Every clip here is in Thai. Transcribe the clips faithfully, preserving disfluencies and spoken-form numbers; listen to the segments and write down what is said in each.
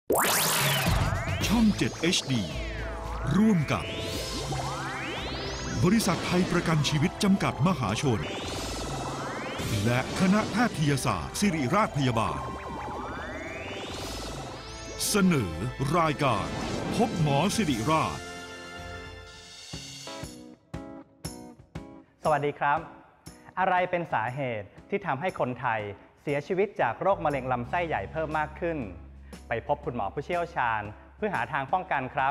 ช่อง เจ็ด เอช ดี ร่วมกับบริษัทไทยประกันชีวิตจำกัดมหาชนและคณะแพทยศาสตร์ศิริราชพยาบาลเสนอรายการพบหมอศิริราชสวัสดีครับอะไรเป็นสาเหตุที่ทำให้คนไทยเสียชีวิตจากโรคมะเร็งลำไส้ใหญ่เพิ่มมากขึ้นไปพบคุณหมอผู้เชี่ยวชาญเพื่อหาทางป้องกันครับ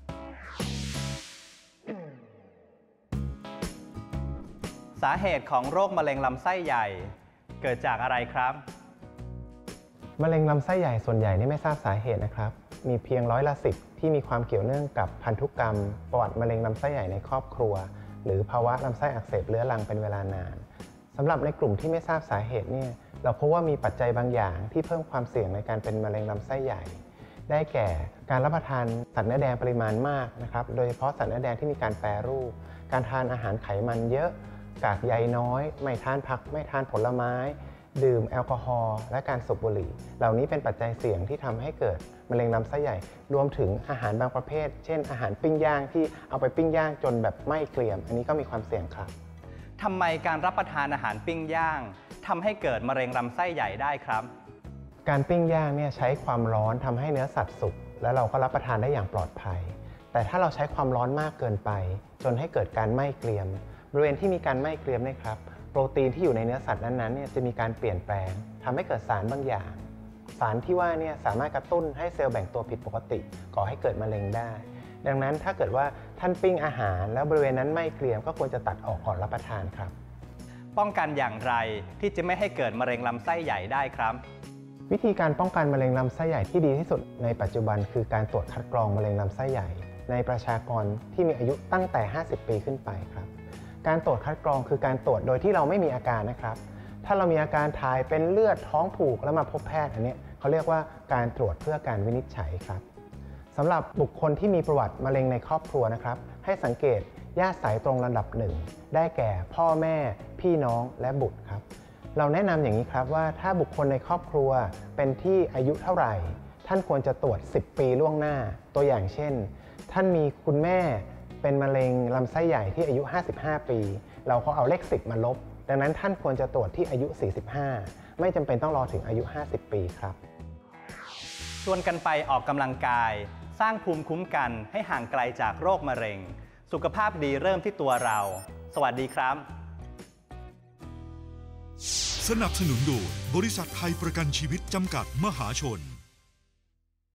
สาเหตุของโรคมะเร็งลำไส้ใหญ่เกิดจากอะไรครับมะเร็งลำไส้ใหญ่ส่วนใหญ่นี่ไม่ทราบสาเหตุนะครับมีเพียงร้อยละสิบที่มีความเกี่ยวเนื่องกับพันธุกรรมประวัติมะเร็งลำไส้ใหญ่ในครอบครัวหรือภาวะลำไส้อักเสบเรื้อรังเป็นเวลานานสำหรับในกลุ่มที่ไม่ทราบสาเหตุเนี่ยเราพบว่ามีปัจจัยบางอย่างที่เพิ่มความเสี่ยงในการเป็นมะเร็งลำไส้ใหญ่ได้แก่การรับประทานสัตว์เนื้อแดงปริมาณมากนะครับโดยเฉพาะสัตว์เนื้อแดงที่มีการแปรรูปการทานอาหารไขมันเยอะกากใยน้อยไม่ทานผักไม่ทานผลไม้ดื่มแอลกอฮอล์และการสูบบุหรี่เหล่านี้เป็นปัจจัยเสี่ยงที่ทำให้เกิดมะเร็งลำไส้ใหญ่รวมถึงอาหารบางประเภทเช่นอาหารปิ้งย่างที่เอาไปปิ้งย่างจนแบบไหม้เกรียมอันนี้ก็มีความเสี่ยงครับทำไมการรับประทานอาหารปิ้งย่างทำให้เกิดมะเร็งลำไส้ใหญ่ได้ครับการปิ้งย่างเนี่ยใช้ความร้อนทำให้เนื้อสัตว์สุกและเราก็รับประทานได้อย่างปลอดภัยแต่ถ้าเราใช้ความร้อนมากเกินไปจนให้เกิดการไหม้เกรียมบริเวณที่มีการไหม้เกรียมเนี่ยครับโปรตีนที่อยู่ในเนื้อสัตว์นั้นๆเนี่ยจะมีการเปลี่ยนแปลงทำให้เกิดสารบางอย่างสารที่ว่าเนี่ยสามารถกระตุ้นให้เซลล์แบ่งตัวผิดปกติก่อให้เกิดมะเร็งได้ดังนั้นถ้าเกิดว่าท่านปิ้งอาหารแล้วบริเวณนั้นไหม้เกรียมก็ควรจะตัดออกก่อนรับประทานครับป้องกันอย่างไรที่จะไม่ให้เกิดมะเร็งลำไส้ใหญ่ได้ครับวิธีการป้องกันมะเร็งลำไส้ใหญ่ที่ดีที่สุดในปัจจุบันคือการตรวจคัดกรองมะเร็งลำไส้ใหญ่ในประชากรที่มีอายุตั้งแต่ห้าสิบปีขึ้นไปครับการตรวจคัดกรองคือการตรวจโดยที่เราไม่มีอาการนะครับถ้าเรามีอาการถ่ายเป็นเลือดท้องผูกแล้วมาพบแพทย์อันนี้เขาเรียกว่าการตรวจเพื่อการวินิจฉัยครับสำหรับบุคคลที่มีประวัติมะเร็งในครอบครัวนะครับให้สังเกตญาติสายตรงระดับหนึ่งได้แก่พ่อแม่พี่น้องและบุตรครับเราแนะนำอย่างนี้ครับว่าถ้าบุคคลในครอบครัวเป็นที่อายุเท่าไหร่ท่านควรจะตรวจสิบปีล่วงหน้าตัวอย่างเช่นท่านมีคุณแม่เป็นมะเร็งลำไส้ใหญ่ที่อายุห้าสิบห้าปีเราก็เอาเลขสิบมาลบดังนั้นท่านควรจะตรวจที่อายุสี่สิบห้าไม่จำเป็นต้องรอถึงอายุห้าสิบปีครับชวนกันไปออกกำลังกายสร้างภูมิคุ้มกันให้ห่างไกลจากโรคมะเร็งสุขภาพดีเริ่มที่ตัวเราสวัสดีครับสนับสนุนโดยบริษัทไทยประกันชีวิตจำกัดมหาชน